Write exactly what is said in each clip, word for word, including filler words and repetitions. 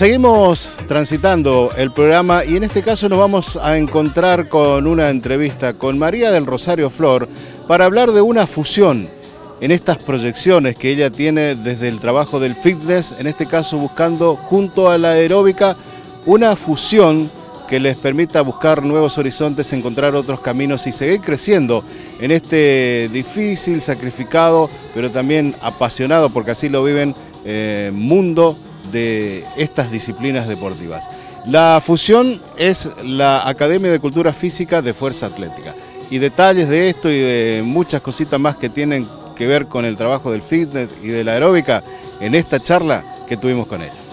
Seguimos transitando el programa y en este caso nos vamos a encontrar con una entrevista con María del Rosario Flor para hablar de una fusión en estas proyecciones que ella tiene desde el trabajo del fitness, en este caso buscando junto a la aeróbica una fusión que les permita buscar nuevos horizontes, encontrar otros caminos y seguir creciendo en este difícil, sacrificado, pero también apasionado, porque así lo viven, eh, mundo de estas disciplinas deportivas. La fusión es la Academia de Cultura Física de Fuerza Atlética. Y detalles de esto y de muchas cositas más que tienen que ver con el trabajo del fitness y de la aeróbica en esta charla que tuvimos con ella.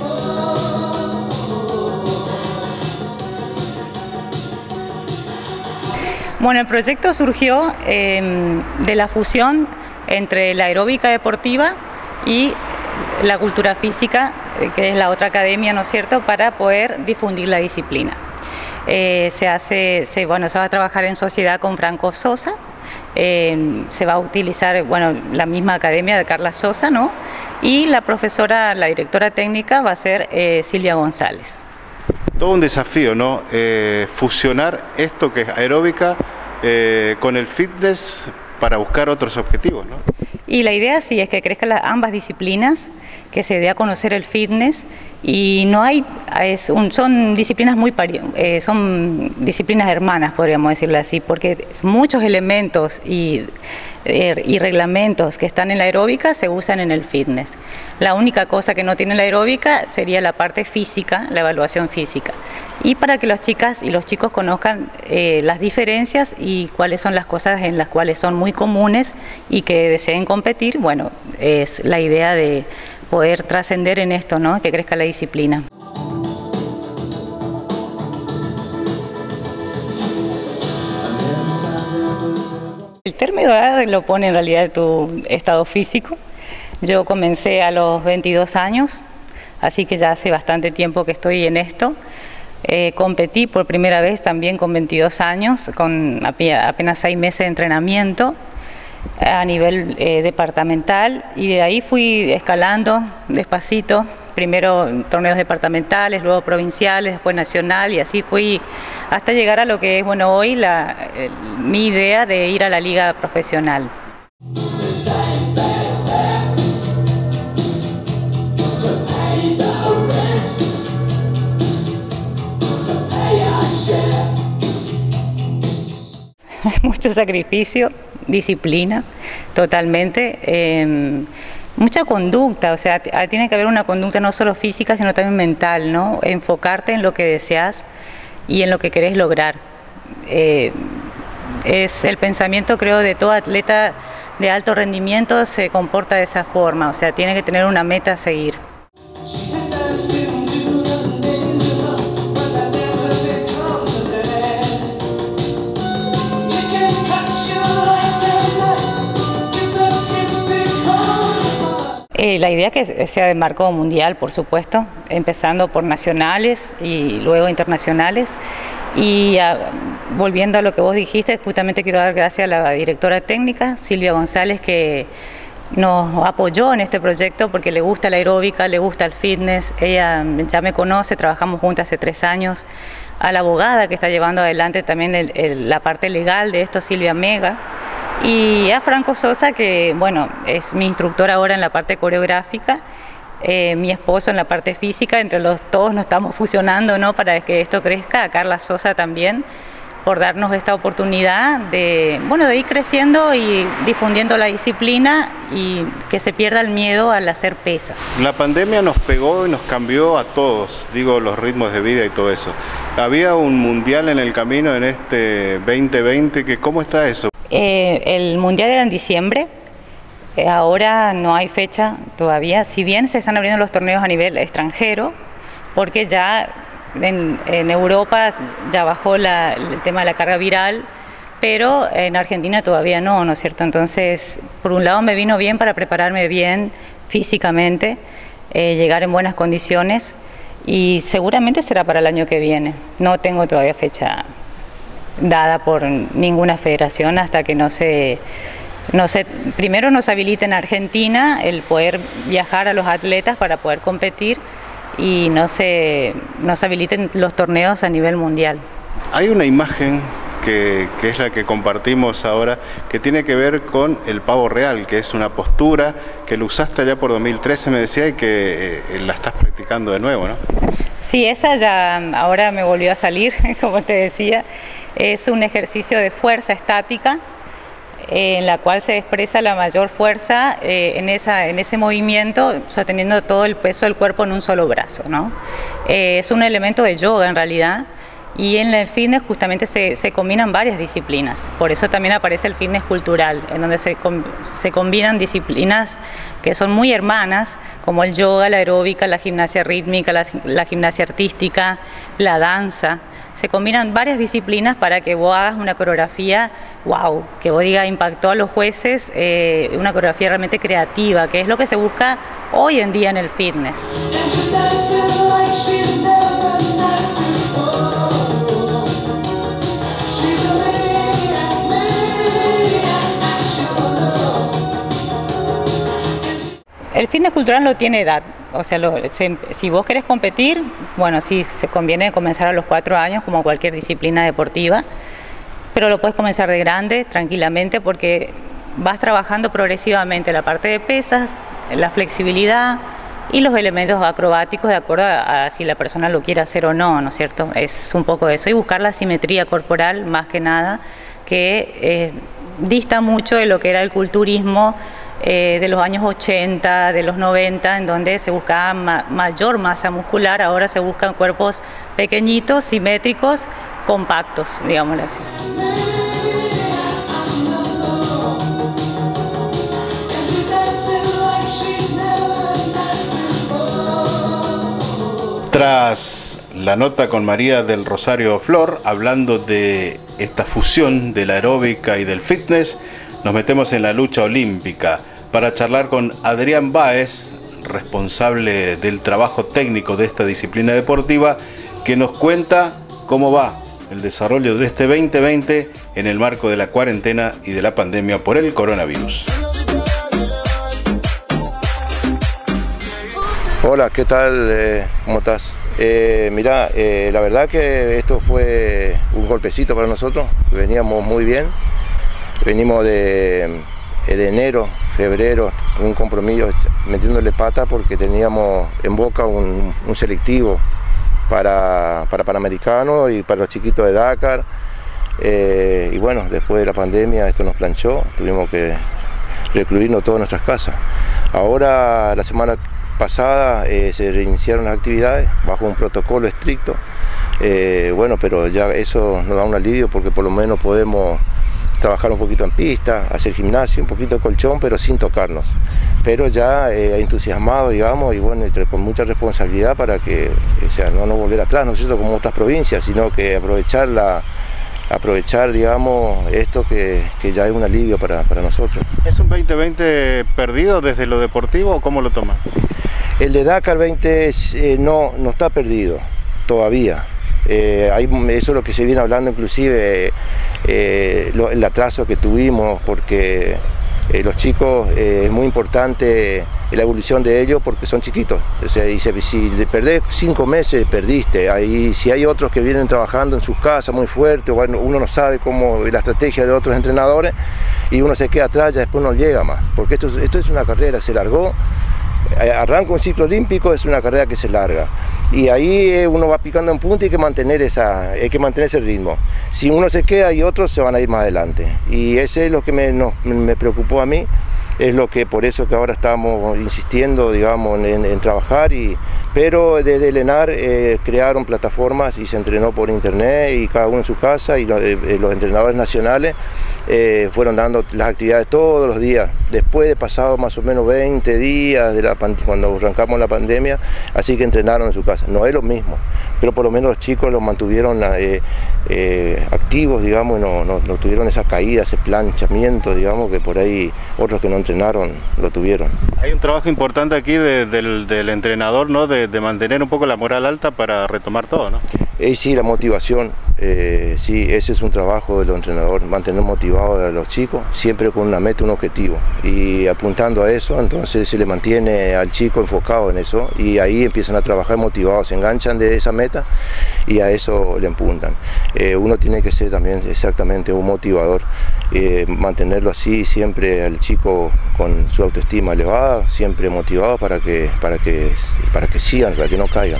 Bueno, el proyecto surgió eh, de la fusión entre la aeróbica deportiva y la cultura física, que es la otra academia, ¿no es cierto?, para poder difundir la disciplina. Eh, se hace, se, bueno, se va a trabajar en sociedad con Franco Sosa, eh, se va a utilizar, bueno, la misma academia de Carla Sosa, ¿no?, y la profesora, la directora técnica va a ser eh, Silvia González. Todo un desafío, ¿no?, eh, fusionar esto que es aeróbica eh, con el fitness para buscar otros objetivos, ¿no? Y la idea sí es que crezcan las, ambas disciplinas, que se dé a conocer el fitness, y no hay, es un, son disciplinas muy pari, eh, son disciplinas hermanas, podríamos decirlo así, porque muchos elementos y, eh, y reglamentos que están en la aeróbica se usan en el fitness. La única cosa que no tiene la aeróbica sería la parte física, la evaluación física. Y para que las chicas y los chicos conozcan eh, las diferencias y cuáles son las cosas en las cuales son muy comunes y que deseen competir, bueno, es la idea de poder trascender en esto, ¿no?, que crezca la disciplina. El término de edad lo pone en realidad tu estado físico. Yo comencé a los veintidós años, así que ya hace bastante tiempo que estoy en esto. Eh, competí por primera vez también con veintidós años, con apenas seis meses de entrenamiento a nivel eh, departamental, y de ahí fui escalando despacito, primero en torneos departamentales, luego provinciales, después nacional, y así fui hasta llegar a lo que es, bueno, hoy la, eh, mi idea de ir a la liga profesional. Mucho sacrificio, disciplina, totalmente, eh, mucha conducta, o sea, tiene que haber una conducta no solo física, sino también mental, ¿no? Enfocarte en lo que deseas y en lo que querés lograr. Eh, es el pensamiento, creo, de todo atleta de alto rendimiento se comporta de esa forma, o sea, tiene que tener una meta a seguir. Eh, la idea es que sea de marco mundial, por supuesto, empezando por nacionales y luego internacionales. Y a, volviendo a lo que vos dijiste, justamente quiero dar gracias a la directora técnica, Silvia González, que nos apoyó en este proyecto porque le gusta la aeróbica, le gusta el fitness. Ella ya me conoce, trabajamos juntas hace tres años. A la abogada que está llevando adelante también el, el, la parte legal de esto, Silvia Mega. Y a Franco Sosa, que bueno, es mi instructor ahora en la parte coreográfica, eh, mi esposo en la parte física, entre los todos nos estamos fusionando, ¿no?, para que esto crezca. A Carla Sosa también, por darnos esta oportunidad de, bueno, de ir creciendo y difundiendo la disciplina y que se pierda el miedo al hacer pesa. La pandemia nos pegó y nos cambió a todos, digo, los ritmos de vida y todo eso. Había un mundial en el camino en este veinte veinte, que ¿cómo está eso? Eh, el mundial era en diciembre, eh, ahora no hay fecha todavía, si bien se están abriendo los torneos a nivel extranjero, porque ya en, en Europa ya bajó la, el tema de la carga viral, pero en Argentina todavía no, ¿no es cierto? Entonces, por un lado me vino bien para prepararme bien físicamente, eh, llegar en buenas condiciones, y seguramente será para el año que viene. No tengo todavía fecha dada por ninguna federación hasta que no se, no se, primero nos habilite en Argentina el poder viajar a los atletas para poder competir, y no se, no se habiliten los torneos a nivel mundial. Hay una imagen que, que es la que compartimos ahora, que tiene que ver con el pavo real, que es una postura que lo usaste allá por dos mil trece, me decía, y que eh, la estás practicando de nuevo, ¿no? Sí, esa ya ahora me volvió a salir, como te decía. Es un ejercicio de fuerza estática, eh, en la cual se expresa la mayor fuerza eh, en, esa, en ese movimiento, sosteniendo todo el peso del cuerpo en un solo brazo, ¿no? Eh, es un elemento de yoga en realidad. Y en el fitness justamente se, se combinan varias disciplinas, por eso también aparece el fitness cultural, en donde se, se combinan disciplinas que son muy hermanas, como el yoga, la aeróbica, la gimnasia rítmica, la, la gimnasia artística, la danza. Se combinan varias disciplinas para que vos hagas una coreografía, wow, que vos digas impactó a los jueces, eh, una coreografía realmente creativa, que es lo que se busca hoy en día en el fitness. El fitness cultural no tiene edad, o sea, lo, se, si vos querés competir, bueno, sí, se conviene comenzar a los cuatro años como cualquier disciplina deportiva, pero lo puedes comenzar de grande, tranquilamente, porque vas trabajando progresivamente la parte de pesas, la flexibilidad y los elementos acrobáticos de acuerdo a, a si la persona lo quiere hacer o no, ¿no es cierto? Es un poco eso, y buscar la simetría corporal más que nada, que eh, dista mucho de lo que era el culturismo Eh, de los años ochenta, de los noventa, en donde se buscaba ma mayor masa muscular. Ahora se buscan cuerpos pequeñitos, simétricos, compactos, digámoslo así. Tras la nota con María del Rosario Flor, hablando de esta fusión de la aeróbica y del fitness, nos metemos en la lucha olímpica para charlar con Adrián Báez, responsable del trabajo técnico de esta disciplina deportiva, que nos cuenta cómo va el desarrollo de este veinte veinte en el marco de la cuarentena y de la pandemia por el coronavirus. Hola, ¿qué tal? Eh, ¿Cómo estás? Eh, mirá, eh, la verdad que esto fue un golpecito para nosotros, veníamos muy bien, venimos de, de enero, febrero, un compromiso metiéndole pata porque teníamos en boca un, un selectivo para, para Panamericano y para los chiquitos de Dakar, eh, y bueno, después de la pandemia esto nos planchó, tuvimos que recluirnos todas nuestras casas. Ahora, la semana pasada eh, se reiniciaron las actividades bajo un protocolo estricto, eh, bueno, pero ya eso nos da un alivio porque por lo menos podemos trabajar un poquito en pista, hacer gimnasio, un poquito de colchón, pero sin tocarnos. Pero ya eh, entusiasmado, digamos, y bueno, con mucha responsabilidad para que, o sea, no, no volver atrás, ¿no es cierto?, como otras provincias, sino que aprovechar, la, aprovechar digamos, esto que, que ya es un alivio para, para nosotros. ¿Es un veinte veinte perdido desde lo deportivo o cómo lo toman? El de Dakar veinte eh, no, no está perdido todavía. Eh, hay, eso es lo que se viene hablando, inclusive eh, lo, el atraso que tuvimos, porque eh, los chicos eh, es muy importante la evolución de ellos porque son chiquitos. O sea, y se, si perdés cinco meses, perdiste. Ahí, si hay otros que vienen trabajando en sus casas muy fuerte, bueno, uno no sabe cómo la estrategia de otros entrenadores y uno se queda atrás, ya después no llega más, porque esto, esto es una carrera, se largó. Arranca un ciclo olímpico, es una carrera que se larga y ahí uno va picando en punta y hay que mantener, esa, hay que mantener ese ritmo. Si uno se queda y otros se van a ir más adelante, y ese es lo que me, no, me preocupó a mí, es lo que por eso que ahora estamos insistiendo, digamos, en, en trabajar, y, pero desde el ENAR eh, crearon plataformas y se entrenó por internet y cada uno en su casa, y lo, eh, los entrenadores nacionales eh, fueron dando las actividades todos los días, después de pasado más o menos veinte días de la, cuando arrancamos la pandemia, así que entrenaron en su casa. No es lo mismo, pero por lo menos los chicos los mantuvieron eh, eh, activos, digamos, y no, no, no tuvieron esa caída, ese planchamiento, digamos, que por ahí otros que no entrenaron lo tuvieron. Hay un trabajo importante aquí de, del, del entrenador, ¿no?, de, de mantener un poco la moral alta para retomar todo, ¿no? Eh, sí, la motivación. Eh, sí, ese es un trabajo de los entrenadores, mantener motivados a los chicos, siempre con una meta, un objetivo. Y apuntando a eso, entonces se le mantiene al chico enfocado en eso y ahí empiezan a trabajar motivados, se enganchan de esa meta y a eso le apuntan. Eh, uno tiene que ser también exactamente un motivador, eh, mantenerlo así, siempre al chico con su autoestima elevada, siempre motivado para que, para que, para que sigan, para que no caigan.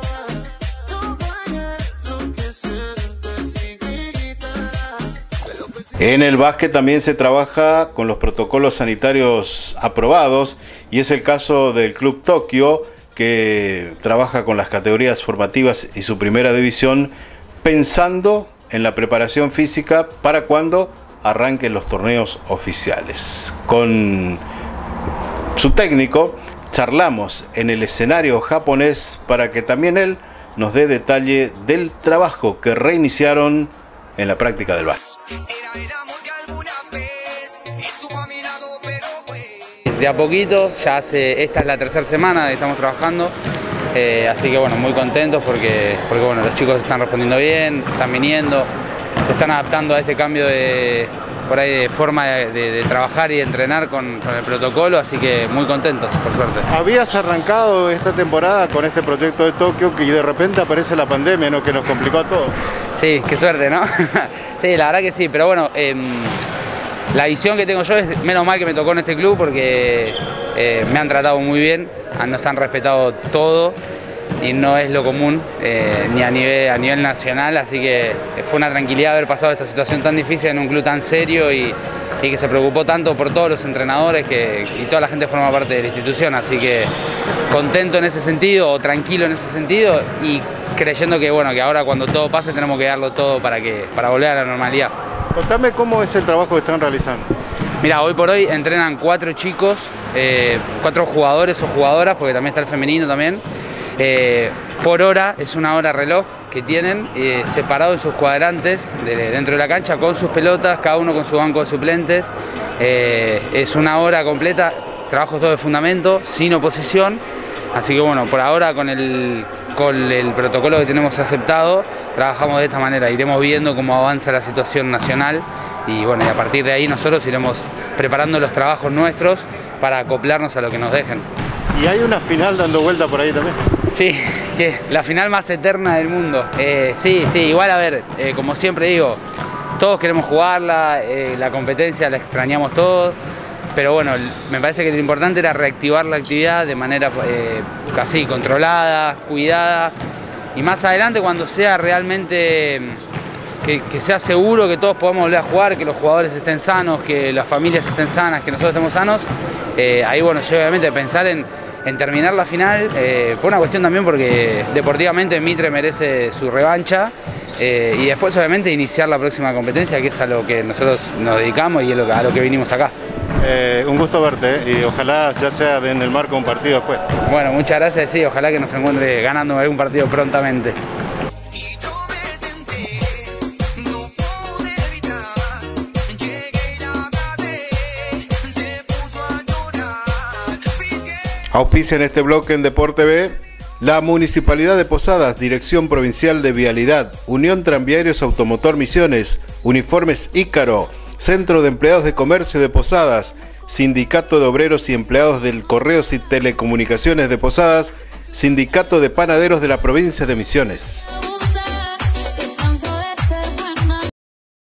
En el básquet también se trabaja con los protocolos sanitarios aprobados y es el caso del Club Tokio, que trabaja con las categorías formativas y su primera división pensando en la preparación física para cuando arranquen los torneos oficiales. Con su técnico charlamos en el escenario japonés para que también él nos dé detalle del trabajo que reiniciaron en la práctica del básquet. De a poquito, ya hace, esta es la tercera semana que estamos trabajando, eh, así que bueno, muy contentos porque, porque bueno, los chicos están respondiendo bien, están viniendo, se están adaptando a este cambio de, por ahí, de forma de, de, de trabajar y de entrenar con, con el protocolo, así que muy contentos, por suerte. Habías arrancado esta temporada con este proyecto de Tokio y de repente aparece la pandemia, ¿no?, que nos complicó a todos. Sí, qué suerte, ¿no? Sí, la verdad que sí, pero bueno, eh, la visión que tengo yo es, menos mal que me tocó en este club porque eh, me han tratado muy bien, nos han respetado todo y no es lo común, eh, ni a nivel, a nivel nacional, así que fue una tranquilidad haber pasado esta situación tan difícil en un club tan serio y, y que se preocupó tanto por todos los entrenadores que, y toda la gente forma parte de la institución, así que contento en ese sentido, o tranquilo en ese sentido y creyendo que, bueno, que ahora cuando todo pase tenemos que darlo todo para, que, para volver a la normalidad. Contame cómo es el trabajo que están realizando. Mira, hoy por hoy entrenan cuatro chicos, eh, cuatro jugadores o jugadoras, porque también está el femenino también. Eh, por hora, es una hora reloj que tienen, eh, separado en sus cuadrantes de, dentro de la cancha con sus pelotas, cada uno con su banco de suplentes. Eh, es una hora completa, trabajo todo de fundamento, sin oposición. Así que bueno, por ahora con el, con el protocolo que tenemos aceptado, trabajamos de esta manera, iremos viendo cómo avanza la situación nacional y bueno, y a partir de ahí nosotros iremos preparando los trabajos nuestros para acoplarnos a lo que nos dejen. ¿Y hay una final dando vuelta por ahí también? Sí, que la final más eterna del mundo. Eh, sí, sí, igual a ver, eh, como siempre digo, todos queremos jugarla, eh, la competencia la extrañamos todos. Pero bueno, me parece que lo importante era reactivar la actividad de manera eh, casi controlada, cuidada. Y más adelante cuando sea realmente, que, que sea seguro que todos podamos volver a jugar, que los jugadores estén sanos, que las familias estén sanas, que nosotros estemos sanos, eh, ahí bueno, yo obviamente pensar en, en terminar la final, eh, por una cuestión también porque deportivamente Mitre merece su revancha. Eh, y después obviamente iniciar la próxima competencia, que es a lo que nosotros nos dedicamos y a lo que, a lo que vinimos acá. Eh, un gusto verte ¿eh? Y ojalá ya sea en el marco de un partido después. Bueno, muchas gracias, sí, ojalá que nos encuentre ganando algún partido prontamente. Auspicia en este bloque en Deporte B la Municipalidad de Posadas, Dirección Provincial de Vialidad, Unión Tranviarios Automotor Misiones, Uniformes Ícaro, Centro de Empleados de Comercio de Posadas, Sindicato de Obreros y Empleados del Correos y Telecomunicaciones de Posadas, Sindicato de Panaderos de la Provincia de Misiones.